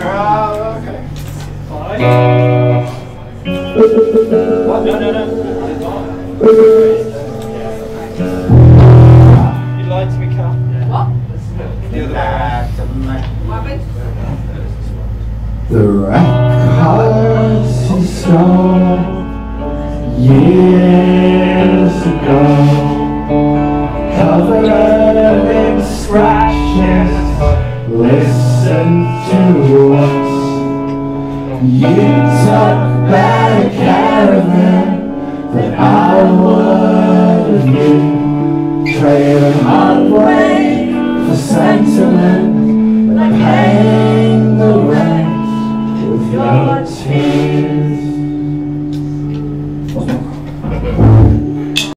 Okay. Fine. What? No. You lied to me, Cal. What? The other way around. What happened? The records he stole years ago, covered in scratches. Listen to us. You took better care of him than I would of you. Trail